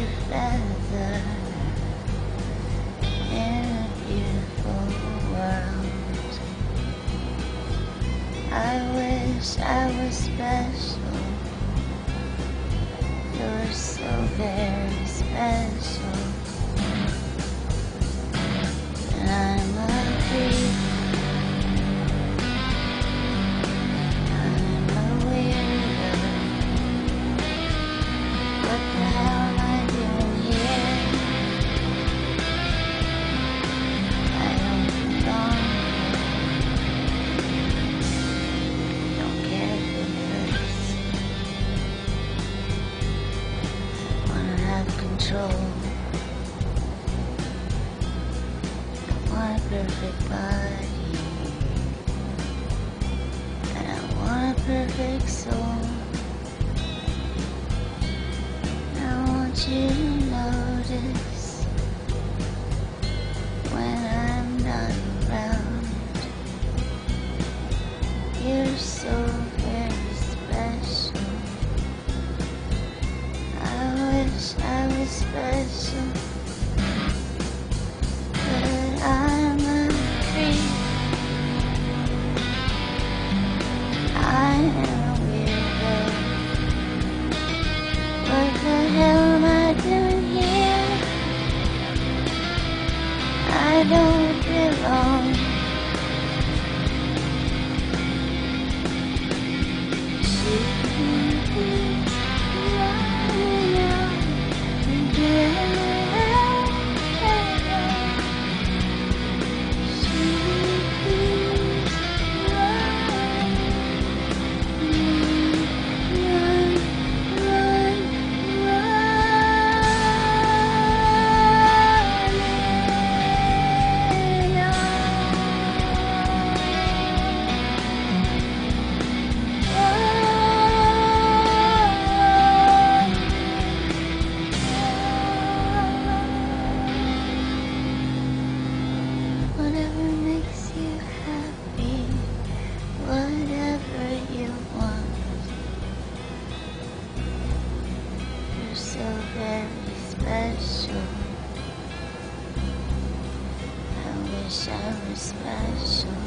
a feather in a beautiful world. I wish I was special. You're so very special. And I'm a creep. I'm a weirdo. What the hell am I doing here? I don't belong here. Don't care if it hurts. I wanna have control. I want a perfect body. And I want a perfect soul. I want you to notice when I'm not around. You're so very special. I wish I was special, but I'm a creep. I am a weirdo. What the hell am I doing here? I don't belong. She's running out and getting out. She's whatever makes you happy, whatever you want. You're so very special. I wish I was special.